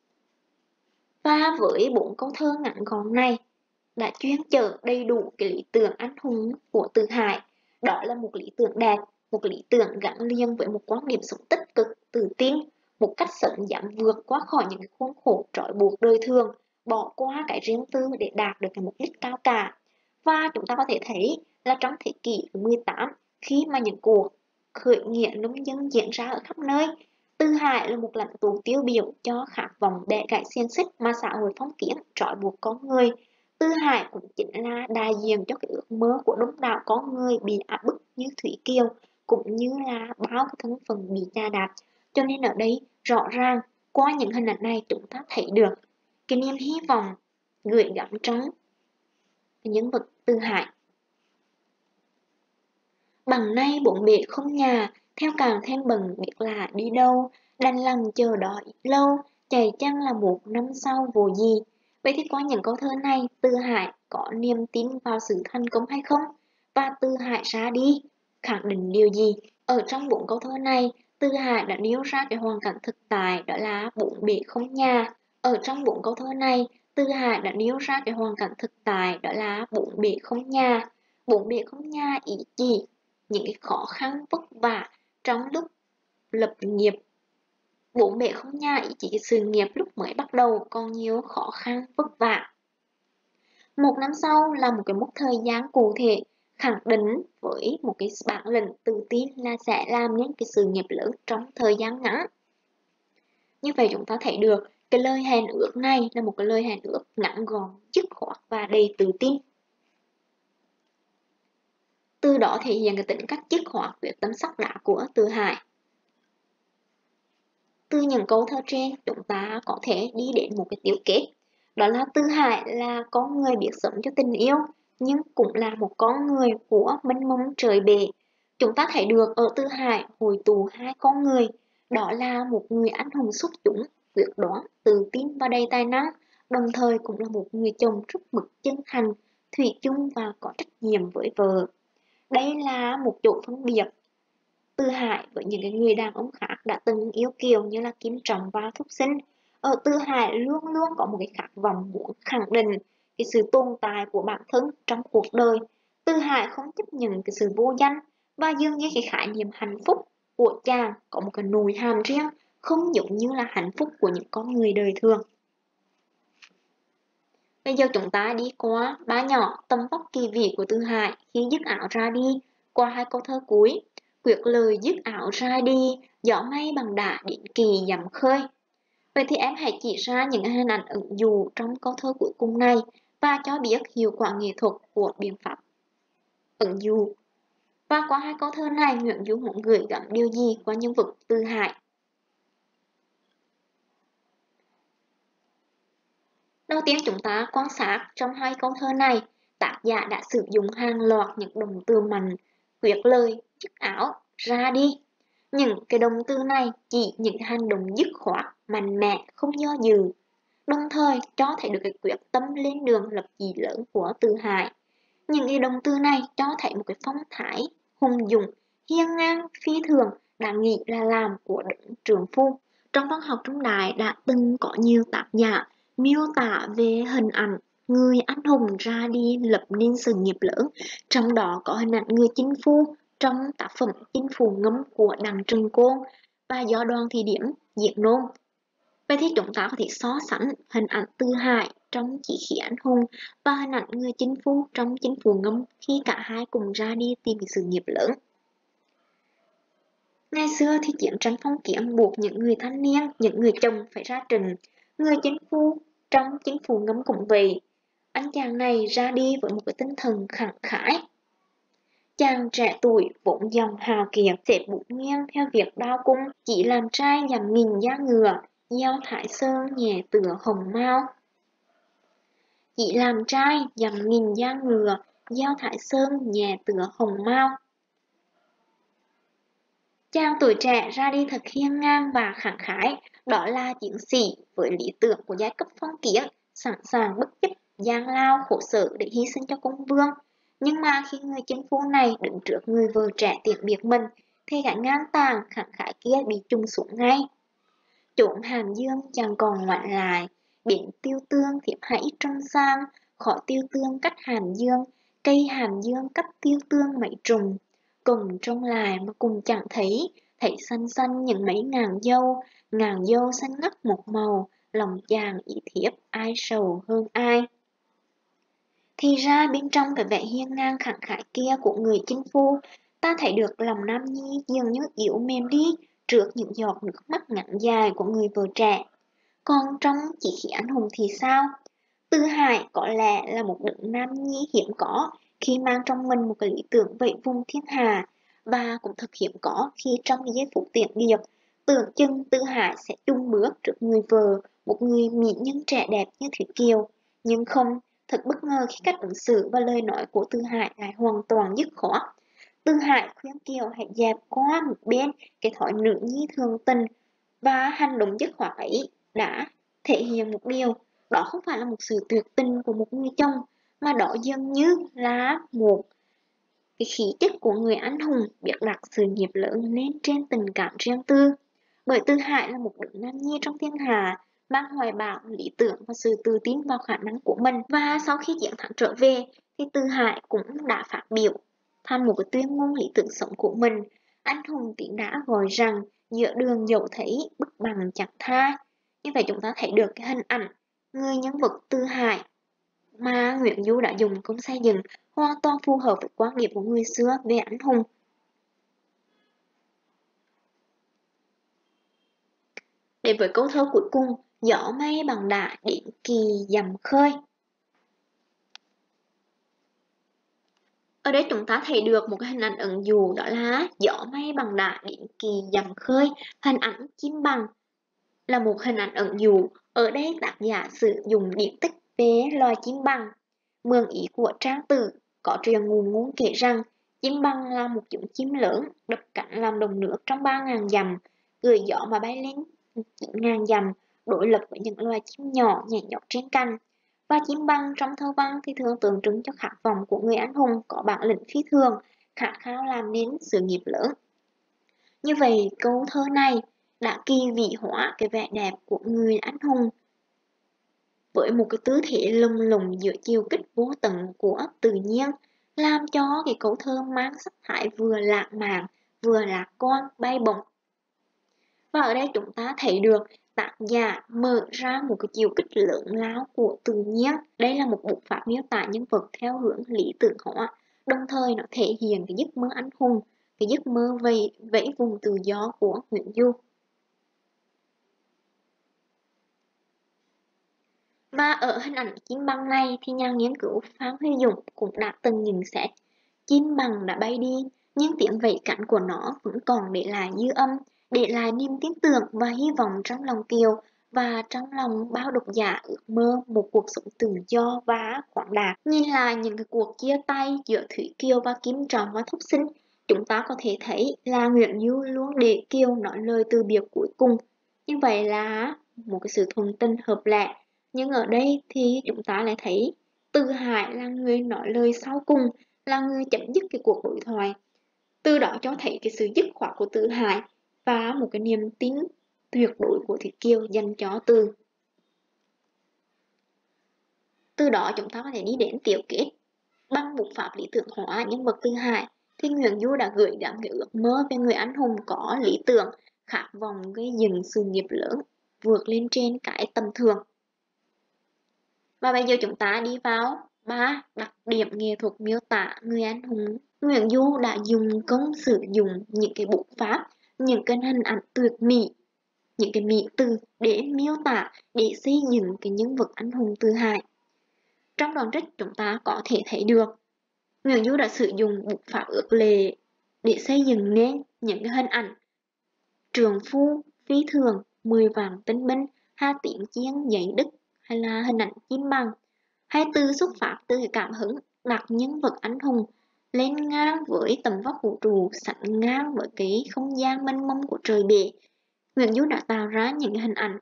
Và với bốn câu thơ ngắn gọn này đã chuyên chở đầy đủ cái lý tưởng anh hùng của Tư Hải. Đó là một lý tưởng đẹp, một lý tưởng gắn liền với một quan điểm sống tích cực, tự tin, một cách sống dám vượt qua khỏi những cái khuôn khổ trói buộc đời thường, bỏ qua cái riêng tư để đạt được cái mục đích cao cả. Và chúng ta có thể thấy là trong thế kỷ thứ mười tám, khi mà những cuộc khởi nghĩa nông dân diễn ra ở khắp nơi, Tư Hải là một lãnh tụ tiêu biểu cho khát vọng bẻ gãy xiềng xích mà xã hội phong kiến trói buộc con người. Tư Hải cũng chính là đại diện cho cái ước mơ của đông đảo con người bị áp bức như Thủy Kiều, cũng như là bao cái thân phận bị chà đạp. Cho nên ở đây rõ ràng qua những hình ảnh này chúng ta thấy được cái niềm hy vọng gửi gắm trong cái nhân vật Tư Hải. Bằng nay bốn bề không nhà, theo càng thêm bận biết là đi đâu, đành lòng chờ đợi lâu, chạy chăng là một năm sau vô gì. Vậy thì qua những câu thơ này, Tư Hải có niềm tin vào sự thành công hay không? Và Tư Hải ra đi, khẳng định điều gì? Ở trong bốn câu thơ này, Tư Hải đã nêu ra cái hoàn cảnh thực tại đó là bốn bề không nhà. Ở trong bốn câu thơ này, Tư Hải đã nêu ra cái hoàn cảnh thực tại đó là bốn bề không nhà. Bốn bề không nhà ý chỉ những cái khó khăn vất vả trong lúc lập nghiệp. Bốn bề không nhà ý chỉ sự nghiệp lúc mới bắt đầu còn nhiều khó khăn vất vả. Một năm sau là một cái mốc thời gian cụ thể, khẳng định với một cái bản lĩnh tự tin là sẽ làm nên cái sự nghiệp lớn trong thời gian ngắn. Như vậy chúng ta thấy được cái lời hẹn ước này là một cái lời hẹn ước ngắn gọn, dứt khoát và đầy tự tin. Từ đó thể hiện cái tính cách dứt khoát quyết tâm sắc đá của Tư Hải. Từ những câu thơ trên chúng ta có thể đi đến một cái tiểu kết. Đó là Tư Hải là con người biết sống cho tình yêu, nhưng cũng là một con người của mênh mông trời bể. Chúng ta thấy được ở Tư Hải hội tụ hai con người. Đó là một người anh hùng xuất chúng, quyết đoán, tự tin và đầy tài năng, đồng thời cũng là một người chồng rất mực chân thành, thủy chung và có trách nhiệm với vợ. Đây là một chỗ phân biệt Tư Hải với những cái người đàn ông khác đã từng yêu Kiều như là Kim Trọng và Thúc Sinh. Ở Tư Hải luôn luôn có một cái khát vọng muốn khẳng định cái sự tồn tại của bản thân trong cuộc đời. Tư Hải không chấp nhận cái sự vô danh, và dường như cái khái niệm hạnh phúc của chàng có một cái nội hàm riêng, không giống như là hạnh phúc của những con người đời thường. Bây giờ chúng ta đi qua ba nhỏ tầm vóc kỳ vĩ của Từ Hải khi dứt áo ra đi, qua hai câu thơ cuối. Quyết lời dứt áo ra đi, gió mây bằng đá đến kỳ dặm khơi. Vậy thì em hãy chỉ ra những hình ảnh ẩn dụ trong câu thơ cuối cùng này và cho biết hiệu quả nghệ thuật của biện pháp ẩn dụ. Và qua hai câu thơ này, Nguyễn Du muốn gửi gắm điều gì qua nhân vật Từ Hải? Đầu tiên chúng ta quan sát trong hai câu thơ này, tác giả đã sử dụng hàng loạt những động từ mạnh, quyết lời, dứt áo, ra đi. Những cái động từ này chỉ những hành động dứt khoát, mạnh mẽ, không do dự, đồng thời cho thấy được cái quyết tâm lên đường lập dị lớn của Từ Hải. Những cái động từ này cho thấy một cái phong thái hùng dũng, hiên ngang, phi thường, đáng nghĩ là làm của đấng trượng phu. Trong văn học trung đại đã từng có nhiều tác giả miêu tả về hình ảnh người anh hùng ra đi lập nên sự nghiệp lớn, trong đó có hình ảnh người chinh phu trong tác phẩm Chinh Phu Ngâm của Đặng Trần Côn và do Đoàn Thị Điểm diễn nôm. Vậy thì chúng ta có thể so sánh hình ảnh Từ Hải trong Chí Khí Anh Hùng và hình ảnh người chinh phu trong Chinh Phu Ngâm khi cả hai cùng ra đi tìm sự nghiệp lớn. Ngày xưa thì chiến tranh phong kiến buộc những người thanh niên, những người chồng phải ra trận. Người chinh phu trong Chinh Phu Ngâm cũng vậy. Anh chàng này ra đi với một cái tinh thần khẳng khái. Chàng trẻ tuổi vốn dòng hào kiệt xếp bút nghiêng theo việc đao cung, chỉ làm trai dằm nghìn da ngựa, gieo Thái Sơn nhẹ tựa hồng mao. Chỉ làm trai dằm nghìn da ngựa, gieo Thái Sơn nhẹ tựa hồng mao. Chàng tuổi trẻ ra đi thật hiên ngang và khẳng khái, đó là chiến sĩ với lý tưởng của giai cấp phong kiến, sẵn sàng bất chấp gian lao khổ sở để hy sinh cho công vương. Nhưng mà khi người chinh phu này đứng trước người vợ trẻ tiễn biệt mình, thì gánh ngang tàn khẳng khái kia bị trùng xuống ngay. Chốn Hàm Dương chẳng còn ngoạn lại, biển tiêu tương thiệp hãy trong sang, khỏi tiêu tương cách Hàm Dương, cây Hàm Dương cách tiêu tương mấy trùng. Cùng trông lại mà cùng chẳng thấy, thấy xanh xanh những mấy ngàn dâu, ngàn dâu xanh ngắt một màu, lòng chàng ý thiếp ai sầu hơn ai. Thì ra bên trong cái vẻ hiên ngang khẳng khái kia của người chinh phu, ta thấy được lòng nam nhi dường như yếu mềm đi trước những giọt nước mắt ngắn dài của người vợ trẻ. Còn trong Chí Khí Anh Hùng thì sao? Từ Hải có lẽ là một đấng nam nhi hiếm có khi mang trong mình một cái lý tưởng vậy vùng thiên hà, và cũng thật hiếm có khi trong giây phút tiễn biệt, tưởng chừng Từ Hải sẽ chung bước trước người vợ, một người mỹ nhân trẻ đẹp như Thủy Kiều. Nhưng không, thật bất ngờ khi cách ứng xử và lời nói của Từ Hải lại hoàn toàn dứt khoát. Từ Hải khuyên Kiều hãy dẹp qua một bên cái thói nữ nhi thường tình, và hành động dứt khoát ấy đã thể hiện một điều, đó không phải là một sự tuyệt tình của một người chồng, mà đó dường như là một cái khí chất của người anh hùng biết đặt sự nghiệp lớn lên trên tình cảm riêng tư. Bởi Từ Hải là một đấng nam nhi trong thiên hạ, mang hoài bão, lý tưởng và sự tự tin vào khả năng của mình. Và sau khi chiến thắng trở về, thì Từ Hải cũng đã phát biểu thành một cái tuyên ngôn lý tưởng sống của mình. Anh hùng tiếng đã gọi rằng giữa đường dẫu thấy bất bằng chẳng tha. Như vậy chúng ta thấy được cái hình ảnh người nhân vật Từ Hải mà Nguyễn Du đã dùng công xây dựng hoàn toàn phù hợp với quan điểm của người xưa về anh hùng. Đến với câu thơ cuối cùng, gió mây bằng đá đến kỳ dầm khơi. Ở đây chúng ta thấy được một cái hình ảnh ẩn dụ, đó là gió mây bằng đá đến kỳ dầm khơi. Hình ảnh chim bằng là một hình ảnh ẩn dụ. Ở đây tác giả sử dụng điển tích về loài chim bằng. Mượn ý của Trang Tử, có truyền ngụ ngôn kể rằng chim bằng là một giống chim lớn đập cánh làm đồng nước trong ba ngàn dặm, gửi gió mà bay lên chín ngàn dặm, đối lập với những loài chim nhỏ nhảy nhót trên cành. Và chim bằng trong thơ văn thì thường tượng trưng cho khát vọng của người anh hùng có bản lĩnh phi thường, khát khao làm nên sự nghiệp lớn. Như vậy câu thơ này đã kỳ vĩ hóa cái vẻ đẹp của người anh hùng với một cái tư thế lồng lùng giữa chiều kích vô tận của tự nhiên, làm cho cái câu thơ mang sắc thái vừa lãng mạn vừa lạc quan bay bổng. Và ở đây chúng ta thấy được tác giả mở ra một cái chiều kích lớn lao của tự nhiên. Đây là một bút pháp miêu tả nhân vật theo hướng lý tưởng hóa, đồng thời nó thể hiện cái giấc mơ anh hùng, cái giấc mơ vẫy vẫy vùng tự do của Nguyễn Du. Và ở hình ảnh chim bằng này thì nhà nghiên cứu Phan Huy Dũng cũng đã từng nhận xét chim bằng đã bay đi, nhưng tiếng vẫy cánh của nó vẫn còn để lại dư âm, để lại niềm tin tưởng và hy vọng trong lòng Kiều và trong lòng bao độc giả ước mơ một cuộc sống tự do và khoáng đạt. Nhìn lại những cái cuộc chia tay giữa Thủy Kiều và Kim Trọng và Thúc Sinh, chúng ta có thể thấy là Nguyễn Du luôn để Kiều nói lời từ biệt cuối cùng. Như vậy là một cái sự thuận tình hợp lẽ. Nhưng ở đây thì chúng ta lại thấy Từ Hải là người nói lời sau cùng, là người chấm dứt cái cuộc đối thoại. Từ đó cho thấy cái sự dứt khoát của Từ Hải và một cái niềm tin tuyệt đối của Thủy Kiều dành cho Từ. Từ đó chúng ta có thể đi đến tiểu kết. Bằng bút pháp lý tưởng hóa nhân vật Từ Hải thì Nguyễn Du đã gửi gắm cái ước mơ về người anh hùng có lý tưởng, khát vọng gây dựng sự nghiệp lớn, vượt lên trên cái tầm thường. Và bây giờ chúng ta đi vào ba đặc điểm nghệ thuật miêu tả người anh hùng. Nguyễn Du đã dùng công sử dụng những cái bút pháp, những cái hình ảnh tuyệt mỹ, những cái mỹ từ để miêu tả, để xây dựng cái nhân vật anh hùng Từ Hải. Trong đoạn trích chúng ta có thể thấy được Nguyễn Du đã sử dụng bút pháp ước lệ để xây dựng nên những cái hình ảnh trường phu, phi thường, mười vạn tinh binh, hai tiếng chiến giấy đức, hay là hình ảnh chim bằng, hay từ xuất phát từ cái cảm hứng đặt nhân vật anh hùng lên ngang với tầm vóc vũ trụ, sánh ngang với cái không gian mênh mông của trời bể. Nguyễn Du đã tạo ra những hình ảnh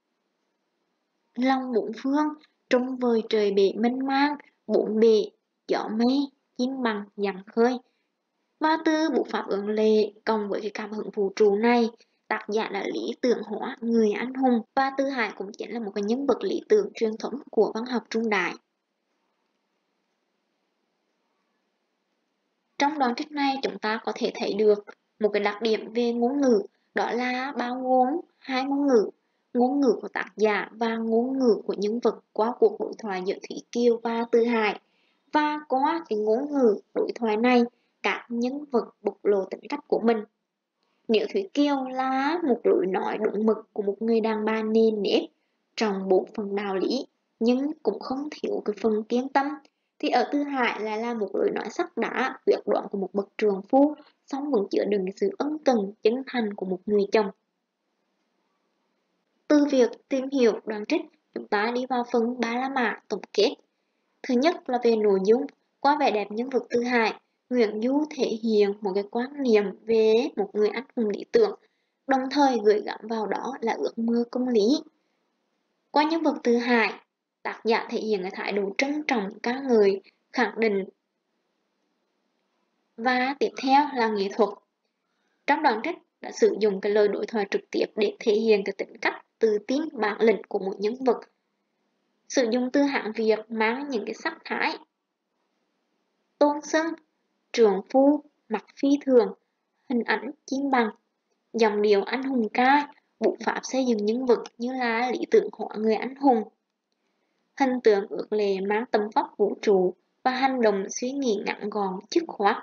lòng bốn phương, trong vời trời bể mênh mang, bốn bể, gió mây, chim bằng, dặm khơi. Và từ bút pháp ước lệ cộng với cái cảm hứng vũ trụ này, tác giả đã lý tưởng hóa người anh hùng, và Từ Hải cũng chính là một cái nhân vật lý tưởng truyền thống của văn học trung đại. Trong đoạn trích này chúng ta có thể thấy được một cái đặc điểm về ngôn ngữ, đó là bao gồm hai ngôn ngữ, ngôn ngữ của tác giả và ngôn ngữ của nhân vật qua cuộc đối thoại giữa Thủy Kiều và Từ Hải. Và qua cái ngôn ngữ đối thoại này, các nhân vật bộc lộ tính cách của mình. Nếu Thủy Kiều là một lối nói đúng mực của một người đàn bà nền nếp, trong bốn phần đạo lý, nhưng cũng không thiếu cái phần kiên tâm, thì ở Từ Hải lại là một lối nói sắc đá, quyết đoán của một bậc trường phu, song vẫn chứa đựng sự ân cần, chân thành của một người chồng. Từ việc tìm hiểu đoạn trích, chúng ta đi vào phần ba la mã tổng kết. Thứ nhất là về nội dung, qua vẻ đẹp nhân vật Từ Hải, Nguyễn Du thể hiện một cái quan niệm về một người anh hùng lý tưởng, đồng thời gửi gắm vào đó là ước mơ công lý. Qua nhân vật Từ Hải, tác giả thể hiện cái thái độ trân trọng ca ngợi, khẳng định. Và tiếp theo là nghệ thuật. Trong đoạn trích đã sử dụng cái lời đối thoại trực tiếp để thể hiện cái tính cách tự tin, bản lĩnh của một nhân vật. Sử dụng từ hạng Việt mang những cái sắc thái tôn xưng, trường phu, mặt phi thường, hình ảnh chim bằng, dòng điệu anh hùng ca, bút pháp xây dựng nhân vật như là lý tưởng hóa người anh hùng, hình tượng ước lệ mang tầm vóc vũ trụ và hành động suy nghĩ ngắn gọn dứt khoát.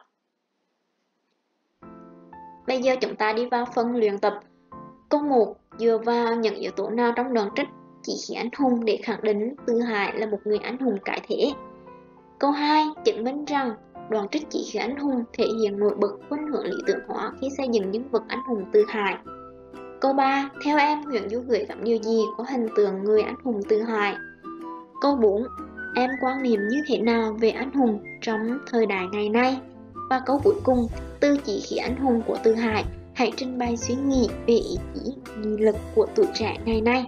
Bây giờ chúng ta đi vào phần luyện tập. Câu một, dựa vào những yếu tố nào trong đoạn trích chỉ khí anh hùng để khẳng định Từ Hải là một người anh hùng cái thể. Câu hai, chứng minh rằng đoạn trích chỉ khí anh hùng thể hiện nổi bật khuynh hướng lý tưởng hóa khi xây dựng nhân vật anh hùng Từ Hải. Câu ba, theo em Nguyễn Du gửi gắm điều gì có hình tượng người anh hùng Từ Hải? Câu bốn, em quan niệm như thế nào về anh hùng trong thời đại ngày nay? Và câu cuối cùng, từ chỉ khí anh hùng của Từ Hải, hãy trình bày suy nghĩ về ý chí, nghị lực của tuổi trẻ ngày nay.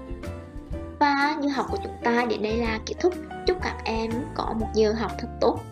Và giờ học của chúng ta đến đây là kết thúc. Chúc các em có một giờ học thật tốt.